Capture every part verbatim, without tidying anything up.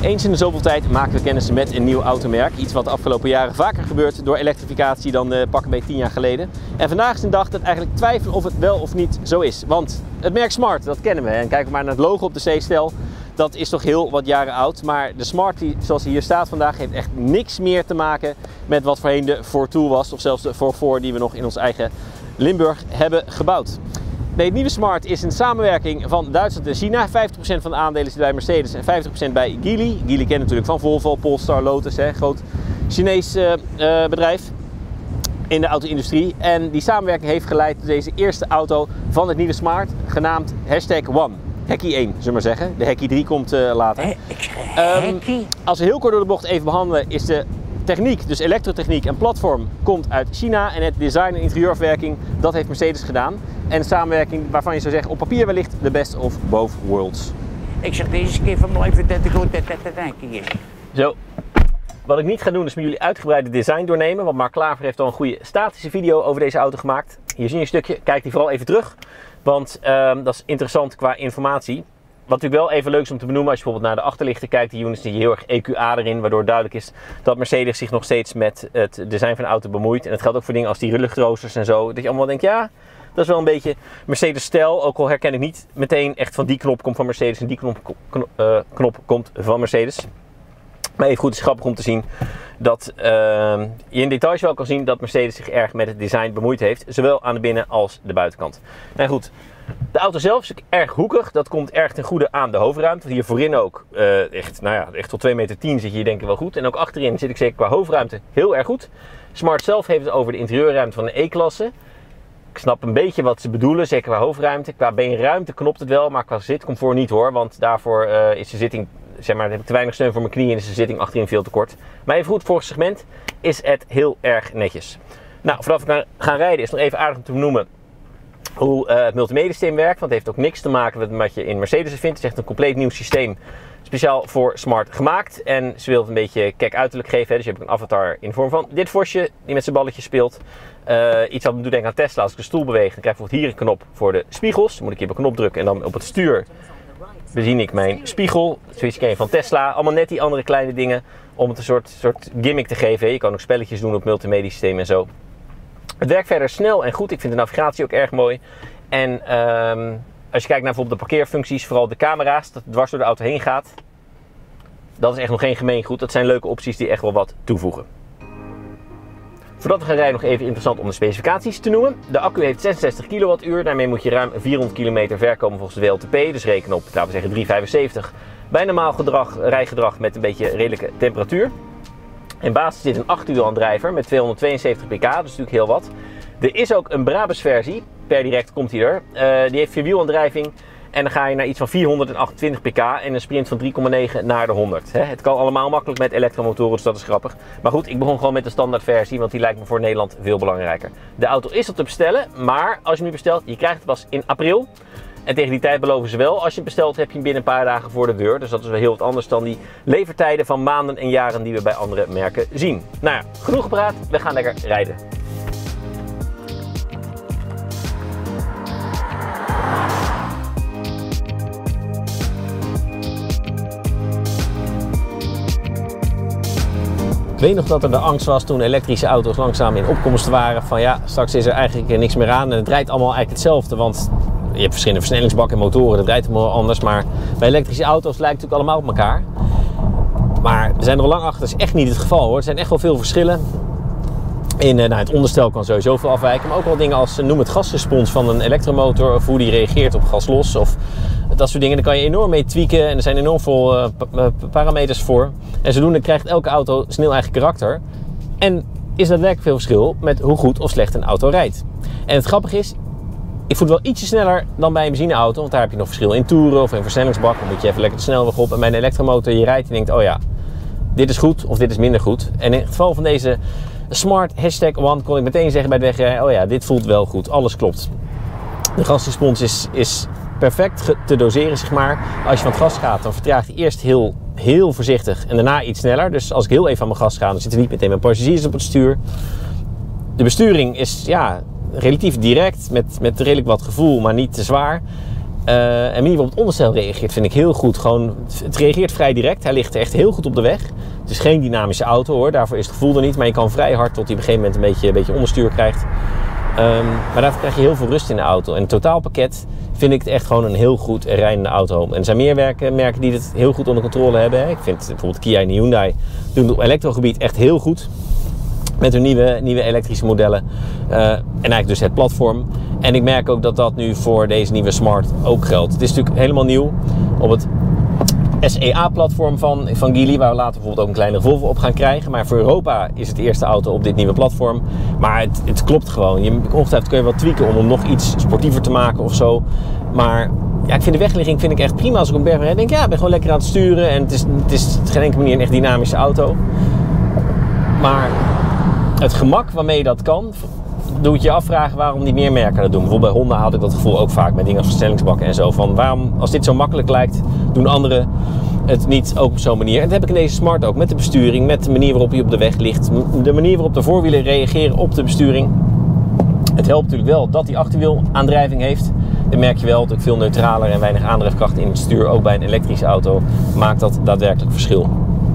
Eens in de zoveel tijd maken we kennis met een nieuw automerk. Iets wat de afgelopen jaren vaker gebeurt door elektrificatie dan uh, pakken bij tien jaar geleden. En vandaag is een dag dat eigenlijk twijfelen of het wel of niet zo is. Want het merk Smart, dat kennen we. En kijk maar naar het logo op de C-stel. Dat is toch heel wat jaren oud. Maar de Smart die, zoals hij hier staat vandaag heeft echt niks meer te maken met wat voorheen de four two was. Of zelfs de four four die we nog in ons eigen Limburg hebben gebouwd. Nee, het nieuwe Smart is een samenwerking van Duitsland en China. vijftig procent van de aandelen zit bij Mercedes en vijftig procent bij Geely. Geely kent natuurlijk van Volvo, Polestar, Lotus, hè, groot Chinees uh, uh, bedrijf in de auto-industrie. En die samenwerking heeft geleid tot deze eerste auto van het nieuwe Smart, genaamd hashtag One. Hekkie één, zullen we maar zeggen. De Hekkie drie komt uh, later. Um, als we heel kort door de bocht even behandelen, is de techniek, dus elektrotechniek en platform, komt uit China. En het design en interieurverwerking, dat heeft Mercedes gedaan. En een samenwerking waarvan je zou zeggen, op papier wellicht de best of both worlds. Ik zeg deze keer van mijn leven dat ik goed dat dat denken. Zo. Wat ik niet ga doen is met jullie uitgebreide design doornemen, want Mark Klaver heeft al een goede statische video over deze auto gemaakt. Hier zie je een stukje, kijk die vooral even terug, want um, dat is interessant qua informatie. Wat natuurlijk wel even leuk is om te benoemen, als je bijvoorbeeld naar de achterlichten kijkt, die units zie je heel erg E Q A erin, waardoor duidelijk is dat Mercedes zich nog steeds met het design van de auto bemoeit. En dat geldt ook voor dingen als die luchtroosters en zo, dat je allemaal denkt, ja, dat is wel een beetje Mercedes-stijl, ook al herken ik niet meteen echt van die knop komt van Mercedes en die knop, knop, uh, knop komt van Mercedes. Maar even goed, het is grappig om te zien dat uh, je in details wel kan zien dat Mercedes zich erg met het design bemoeid heeft, zowel aan de binnen- als de buitenkant. En goed, de auto zelf is erg hoekig, dat komt erg ten goede aan de hoofdruimte. Hier voorin ook, uh, echt, nou ja, echt tot twee meter tien zit je hier denk ik wel goed. En ook achterin zit ik zeker qua hoofdruimte heel erg goed. Smart zelf heeft het over de interieurruimte van de E-klasse. Ik snap een beetje wat ze bedoelen, zeker qua hoofdruimte. Qua beenruimte knopt het wel, maar qua zitcomfort niet hoor. Want daarvoor uh, is de zitting, zeg maar, heb ik te weinig steun voor mijn knieën en is de zitting achterin veel te kort. Maar even goed, voor het segment is het heel erg netjes. Nou, voordat we gaan rijden is nog even aardig om te benoemen hoe uh, het multimedia systeem werkt. Want het heeft ook niks te maken met wat je in Mercedes vindt. Het is echt een compleet nieuw systeem, speciaal voor Smart gemaakt. En ze wil het een beetje kek uiterlijk geven. Hè. Dus je hebt een avatar in de vorm van dit vosje die met zijn balletje speelt. Uh, iets wat me doet denken aan Tesla. Als ik de stoel beweeg, dan krijg ik bijvoorbeeld hier een knop voor de spiegels. Dan moet ik hier op een knop drukken en dan op het stuur bezien ik mijn spiegel. Zoiets ken je van Tesla. Allemaal net die andere kleine dingen om het een soort, soort gimmick te geven. Je kan ook spelletjes doen op multimedia systeem en zo. Het werkt verder snel en goed. Ik vind de navigatie ook erg mooi. En um, als je kijkt naar bijvoorbeeld de parkeerfuncties, vooral de camera's, dat dwars door de auto heen gaat. Dat is echt nog geen gemeengoed. Dat zijn leuke opties die echt wel wat toevoegen. Voordat we gaan rijden, nog even interessant om de specificaties te noemen. De accu heeft zesenzestig kilowattuur. Daarmee moet je ruim vierhonderd kilometer ver komen volgens de W L T P. Dus reken op, laten we zeggen, drie vijfenzeventig. Bij normaal gedrag, rijgedrag met een beetje redelijke temperatuur. In basis zit een achtwielaandrijver met tweehonderdtweeënzeventig pk, dat is natuurlijk heel wat. Er is ook een Brabus versie, per direct komt hij er. Uh, die heeft vierwielaandrijving en dan ga je naar iets van vierhonderdachtentwintig pk en een sprint van drie komma negen naar de honderd. He, het kan allemaal makkelijk met elektromotoren, dus dat is grappig. Maar goed, ik begon gewoon met de standaard versie, want die lijkt me voor Nederland veel belangrijker. De auto is al te bestellen, maar als je hem nu bestelt, je krijgt het pas in april. En tegen die tijd beloven ze wel, als je het bestelt heb je hem binnen een paar dagen voor de deur. Dus dat is wel heel wat anders dan die levertijden van maanden en jaren die we bij andere merken zien. Nou ja, genoeg gepraat, we gaan lekker rijden. Ik weet nog dat er de angst was toen elektrische auto's langzaam in opkomst waren van ja, straks is er eigenlijk niks meer aan en het rijdt allemaal eigenlijk hetzelfde, want je hebt verschillende versnellingsbakken en motoren, dat rijdt helemaal anders, maar bij elektrische auto's lijkt het natuurlijk allemaal op elkaar. Maar we zijn er al lang achter, dat is echt niet het geval hoor. Er zijn echt wel veel verschillen. In, nou, het onderstel kan sowieso veel afwijken, maar ook wel dingen als noem het gasrespons van een elektromotor of hoe die reageert op gas los of dat soort dingen. Daar kan je enorm mee tweaken en er zijn enorm veel uh, parameters voor. En zodoende krijgt elke auto zijn heel eigen karakter. En is dat werkelijk veel verschil met hoe goed of slecht een auto rijdt. En het grappige is, ik voel het wel ietsje sneller dan bij een benzineauto, want daar heb je nog verschil in toeren of in versnellingsbak. Dan moet je even lekker de snelweg op. En bij een elektromotor, je rijdt en denkt, oh ja, dit is goed of dit is minder goed. En in het geval van deze Smart hashtag One kon ik meteen zeggen bij de wegrijden, oh ja, dit voelt wel goed, alles klopt. De gasrespons is, is perfect te doseren, zeg maar. Als je van het gas gaat, dan vertraagt hij eerst heel, heel voorzichtig en daarna iets sneller. Dus als ik heel even aan mijn gas ga, dan zitten niet meteen mijn passagiers op het stuur. De besturing is, ja, relatief direct, met, met redelijk wat gevoel, maar niet te zwaar. Uh, en de manier waarop het onderstel reageert vind ik heel goed. Gewoon, het reageert vrij direct. Hij ligt echt heel goed op de weg. Het is geen dynamische auto hoor, daarvoor is het gevoel er niet. Maar je kan vrij hard tot hij op een gegeven moment een beetje, een beetje onderstuur krijgt. Um, maar daarvoor krijg je heel veel rust in de auto. En het totaalpakket vind ik het echt gewoon een heel goed rijdende auto. En er zijn meer merken, merken die het heel goed onder controle hebben. Hè. Ik vind bijvoorbeeld Kia en Hyundai doen het op elektrogebied echt heel goed. Met hun nieuwe, nieuwe elektrische modellen. Uh, en eigenlijk dus het platform. En ik merk ook dat dat nu voor deze nieuwe Smart ook geldt. Het is natuurlijk helemaal nieuw op het S E A-platform van, van Geely, waar we later bijvoorbeeld ook een kleinere Volvo op gaan krijgen. Maar voor Europa is het de eerste auto op dit nieuwe platform. Maar het, het klopt gewoon. Je, ongetwijfeld kun je wat tweaken om hem nog iets sportiever te maken of zo. Maar ja, ik vind de wegligging vind ik echt prima als ik op berg rijd. Ik denk, ja, ik ben gewoon lekker aan het sturen. En het is, het is op geen enkele manier een echt dynamische auto. Maar het gemak waarmee je dat kan, doet je afvragen waarom niet meer merken dat doen. Bijvoorbeeld bij Honda had ik dat gevoel ook vaak met dingen als versnellingsbakken en zo. Van waarom, als dit zo makkelijk lijkt, doen anderen het niet ook op zo'n manier. En dat heb ik in deze Smart ook, met de besturing, met de manier waarop hij op de weg ligt, de manier waarop de voorwielen reageren op de besturing. Het helpt natuurlijk wel dat hij achterwielaandrijving heeft. Dan merk je wel dat ik veel neutraler en weinig aandrijfkracht in het stuur, ook bij een elektrische auto, maakt dat daadwerkelijk verschil.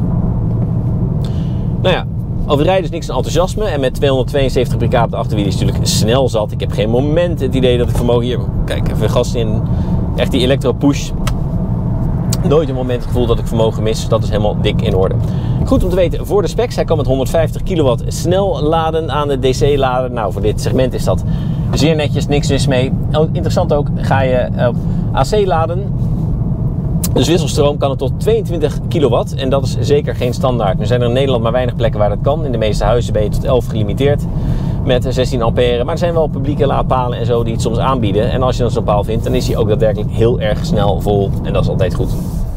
Nou ja, over rijden is niks dan enthousiasme. En met tweehonderdtweeënzeventig pk op de achterwielen is natuurlijk snel zat. Ik heb geen moment het idee dat ik vermogen hier, kijk even gas in, echt die elektro push. Nooit een moment het gevoel dat ik vermogen mis. Dat is helemaal dik in orde. Goed om te weten voor de specs. Hij kan met honderdvijftig kilowatt snel laden aan de D C-lader. Nou, voor dit segment is dat zeer netjes, niks mis mee. Interessant ook, ga je op A C laden. Dus wisselstroom kan het tot tweeëntwintig kilowatt en dat is zeker geen standaard. Er zijn er in Nederland maar weinig plekken waar dat kan. In de meeste huizen ben je tot elf gelimiteerd met zestien ampère. Maar er zijn wel publieke laadpalen en zo die het soms aanbieden. En als je dan zo'n paal vindt, dan is hij ook daadwerkelijk heel erg snel vol. En dat is altijd goed.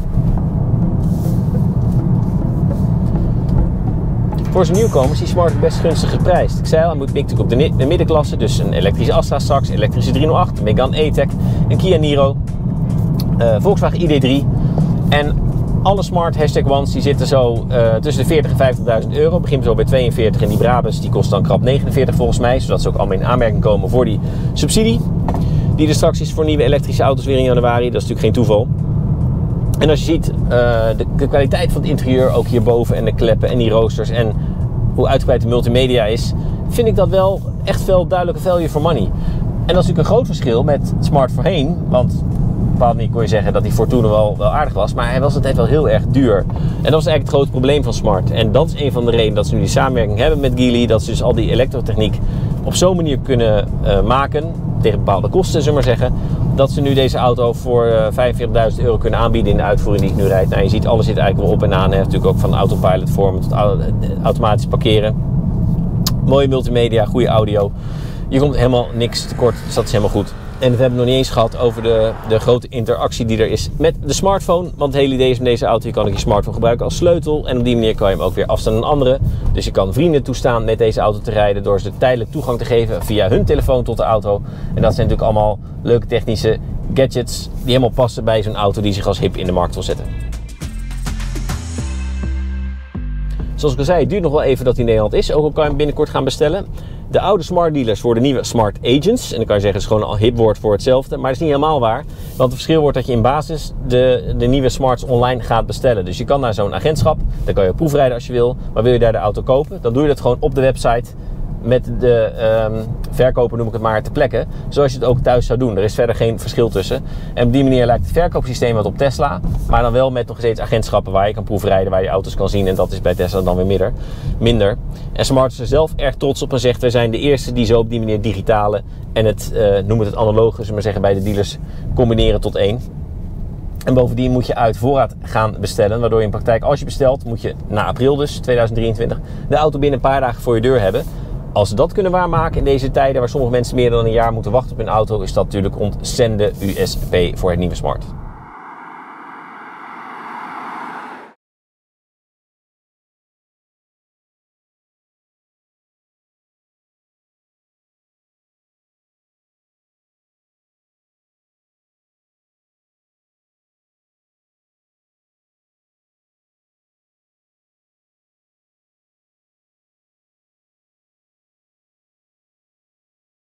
Voor zijn nieuwkomers is die Smart best gunstig geprijsd. Ik zei al, hij moet natuurlijk op de, de middenklasse. Dus een elektrische Astra straks, elektrische driehonderdacht, Megane E-Tech, een Kia Niro. Uh, Volkswagen I D drie en alle Smart hashtag ones die zitten zo uh, tussen de veertig en vijftigduizend euro. Begint zo bij tweeënveertig en die Brabus die kost dan krap negenenveertig volgens mij. Zodat ze ook allemaal in aanmerking komen voor die subsidie. Die er straks is voor nieuwe elektrische auto's weer in januari. Dat is natuurlijk geen toeval. En als je ziet uh, de, de kwaliteit van het interieur ook hierboven en de kleppen en die roosters en hoe uitgebreid de multimedia is, vind ik dat wel echt veel duidelijke value for money. En dat is natuurlijk een groot verschil met Smart voorheen, want op een bepaalde manier kon je zeggen dat die Fortuner wel, wel aardig was, maar hij was altijd wel heel erg duur. En dat was eigenlijk het grote probleem van Smart. En dat is een van de redenen dat ze nu die samenwerking hebben met Geely, dat ze dus al die elektrotechniek op zo'n manier kunnen uh, maken, tegen bepaalde kosten, zullen we maar zeggen, dat ze nu deze auto voor uh, vijfenveertigduizend euro kunnen aanbieden in de uitvoering die ik nu rijd. Nou, je ziet, alles zit eigenlijk wel op en aan. Hè. Natuurlijk ook van autopilot vormen tot automatisch parkeren. Mooie multimedia, goede audio. Je komt helemaal niks tekort, dus dat is helemaal goed. En dat hebben we nog niet eens gehad over de, de grote interactie die er is met de smartphone. Want het hele idee is met deze auto, je kan ook je smartphone gebruiken als sleutel. En op die manier kan je hem ook weer afstaan aan anderen. Dus je kan vrienden toestaan met deze auto te rijden door ze tijdelijk toegang te geven via hun telefoon tot de auto. En dat zijn natuurlijk allemaal leuke technische gadgets die helemaal passen bij zo'n auto die zich als hip in de markt wil zetten. Zoals ik al zei, het duurt nog wel even dat hij in Nederland is. Ook al kan je hem binnenkort gaan bestellen. De oude Smart dealers worden nieuwe Smart Agents. En dan kan je zeggen, het is gewoon een hip woord voor hetzelfde. Maar dat is niet helemaal waar. Want het verschil wordt dat je in basis de, de nieuwe Smarts online gaat bestellen. Dus je kan naar zo'n agentschap. Dan kan je proefrijden als je wil. Maar wil je daar de auto kopen, dan doe je dat gewoon op de website. Met de um, verkoper, noem ik het maar, ter plekke. Zoals je het ook thuis zou doen. Er is verder geen verschil tussen. En op die manier lijkt het verkoopsysteem wat op Tesla. Maar dan wel met nog steeds agentschappen waar je kan proefrijden. Waar je auto's kan zien. En dat is bij Tesla dan weer minder. minder. En Smart is er zelf erg trots op en zegt, wij zijn de eerste die zo op die manier digitale en het, uh, noem het het analoge, zullen we maar zeggen, bij de dealers combineren tot één. En bovendien moet je uit voorraad gaan bestellen. Waardoor je in praktijk, als je bestelt, moet je na april dus, tweeduizend drieëntwintig, de auto binnen een paar dagen voor je deur hebben. Als ze dat kunnen waarmaken in deze tijden waar sommige mensen meer dan een jaar moeten wachten op hun auto, is dat natuurlijk ontzettende U S P voor het nieuwe Smart.